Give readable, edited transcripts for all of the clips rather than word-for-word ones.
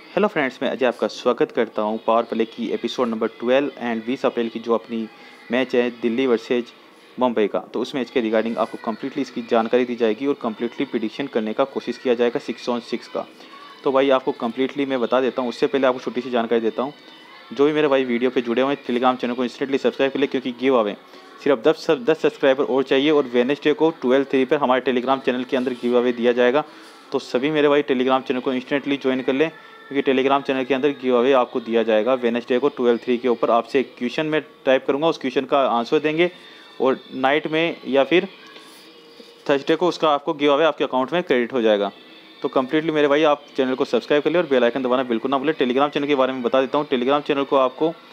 Hello friends, मैं अजय आपका स्वागत करता हूं पावर प्ले की एपिसोड नंबर 12 एंड 20 अप्रैल की जो अपनी मैच है दिल्ली वर्सेज मुंबई का। तो उस मैच के रिगार्डिंग आपको कम्प्लीटली इसकी जानकारी दी जाएगी और कम्प्लीटली प्रिडिक्शन करने का कोशिश किया जाएगा 6 on 6 का। तो भाई आपको कम्प्लीटली मैं बता देता हूँ। उससे पहले आपको छोटी सी जानकारी देता हूँ। जो भी मेरे भाई वीडियो पे जुड़े हुए हैं टेलीग्राम चैनल को इंस्टेंटली सब्सक्राइब कर ले, क्योंकि गिव अवे सिर्फ 10 सब्सक्राइबर और चाहिए और वेडनेसडे को 12:03 पर हमारे टेलीग्राम चैनल के अंदर गिव अवे दिया जाएगा। तो सभी मेरे भाई टेलीग्राम चैनल को इंस्टेंटली ज्वाइन कर लें, क्योंकि टेलीग्राम चैनल के अंदर गिव अवे आपको दिया जाएगा वेडनेसडे को 12:03 के ऊपर। आपसे एक क्वेश्चन में टाइप करूँगा, उस क्वेश्चन का आंसर देंगे और नाइट में या फिर थर्सडे को उसका आपको गिव अवे आपके अकाउंट में क्रेडिट हो जाएगा। तो कम्प्लीटली मेरे भाई आप चैनल को सब्सक्राइब कर ले और बेल आइकन दबाना बिल्कुल ना भूलें। टेलीग्राम चैनल के बारे में बता देता हूँ। टेलीग्राम चैनल को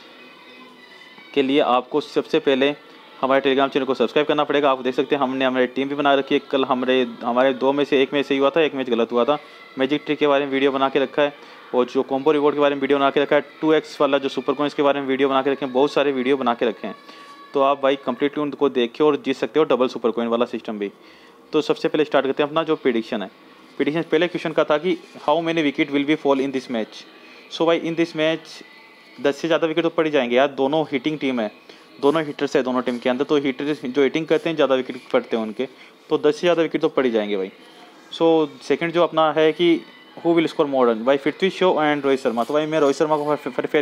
आपको सबसे पहले हमारे टेलीग्राम चैनल को सब्सक्राइब करना पड़ेगा। आप देख सकते हैं हमने हमारी टीम भी बना रखी है। कल हमारे 2 में से 1 मैच सही हुआ था, 1 मैच गलत हुआ था। मैजिक ट्रिक के बारे में वीडियो बना के रखा है और जो कॉम्बो रिवॉर्ड के बारे में वीडियो बना के रखा है। 2x वाला जो सुपर कॉइंस के बारे में वीडियो बना के रखे हैं। बहुत सारे वीडियो बना के रखे हैं, तो आप भाई कंप्लीटली उनको देखिए और जीत सकते हो डबल सुपर कॉइन वाला सिस्टम भी। तो सबसे पहले स्टार्ट करते हैं अपना जो प्रेडिक्शन है। प्रेडिक्शन पहले क्वेश्चन का था कि how many wicket will be fall in this match. So भाई इन दिस मैच 10 से ज़्यादा विकेट तो पड़ जाएंगे यार। दोनों हिटिंग टीम है, दोनों हिटर्स है दोनों टीम के अंदर। तो हिटर जो हिटिंग करते हैं ज़्यादा विकेट पड़ते हैं उनके, तो 10 से ज़्यादा विकेट तो पड़ ही जाएंगे भाई। सो सेकंड जो अपना है कि who will score more run, भाई पृथ्वी शॉ एंड रोहित शर्मा। तो भाई मैं रोहित शर्मा को प्रेफर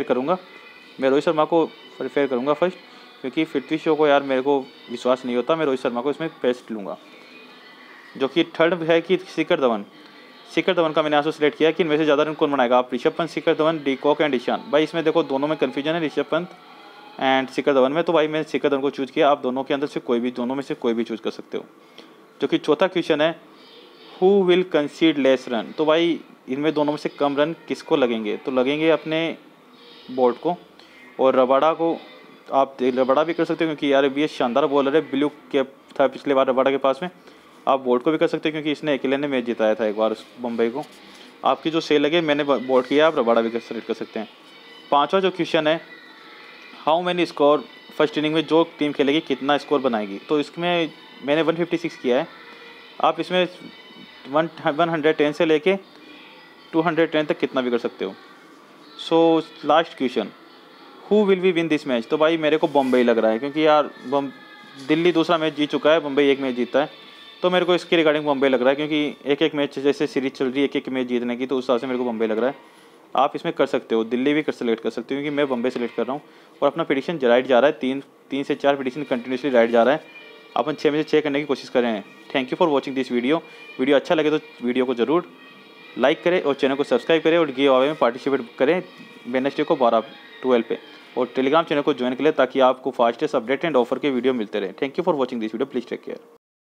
करूँगा फर्स्ट, क्योंकि पृथ्वी शॉ को यार मेरे को विश्वास नहीं होता। मैं रोहित शर्मा को इसमें बेस्ट लूँगा। जो कि थर्ड है कि शिखर धवन का मैंने आंसर सेलेक्ट किया कि इनमें से ज़्यादा रन कौन बनाएगा। आप Rishabh Pant, Shikhar Dhawan, de Kock and Ishan. भाई इसमें देखो दोनों में कन्फ्यूजन है, ऋषभ पंत एंड शिखर धवन में। तो भाई मैंने शिखर धवन को चूज़ किया। आप दोनों के अंदर से दोनों में से कोई भी चूज़ कर सकते हो। जो कि चौथा क्वेश्चन है who will concede less run. तो भाई इनमें दोनों में से कम रन किसको लगेंगे, तो लगेंगे अपने बोल्ट को। और रबाडा को आप रबाडा भी कर सकते हो, क्योंकि यार ये शानदार बॉलर है। ब्लू कैप था पिछले बार रबाडा के पास में। आप बोल्ट को भी कर सकते हो, क्योंकि इसने अकेले ने मैच जिताया था एक बार मुंबई को। आपकी जो सही लगे, मैंने बोल्ट किया, आप रबाडा भी सेलेक्ट कर सकते हैं। पाँचवा जो क्वेश्चन है how many score first inning में जो टीम खेलेगी कितना स्कोर बनाएगी। तो इसमें मैंने 156 किया है। आप इसमें 110 से लेके 210 तक कितना भी कर सकते हो। So last question who will we win this match. तो भाई मेरे को बम्बई लग रहा है, क्योंकि यार दिल्ली दूसरा मैच जीत चुका है, मुंबई एक मैच जीता है। तो मेरे को इसके रिगार्डिंग बम्बई लग रहा है, क्योंकि एक मैच जैसे सीरीज चल रही है एक मैच जीतने की, तो उस हिसाब से मेरे को बम्बई लग रहा है। आप इसमें कर सकते हो, दिल्ली भी सेलेक्ट कर सकते हो, क्योंकि मैं बम्बई सेलेक्ट कर रहा हूँ। और अपना प्रेडिक्शन राइट जा रहा है, 3 से 4 प्रेडिक्शन कंटिन्यूसली राइट जा रहा है। अपन 6 में से 6 करने की कोशिश कर रहे हैं। Thank you for watching this video. Video अच्छा लगे तो वीडियो को ज़रूर लाइक करें और चैनल को सब्सक्राइब करें और गिव अवे में पार्टिसिपेट करें वेडनेसडे को 12 पे। और टेलीग्राम चैनल को ज्वाइन करें ताकि आपको फास्टेस्ट अपडेट एंड ऑफर के वीडियो मिलते रहे। Thank you for watching this video. Please take care.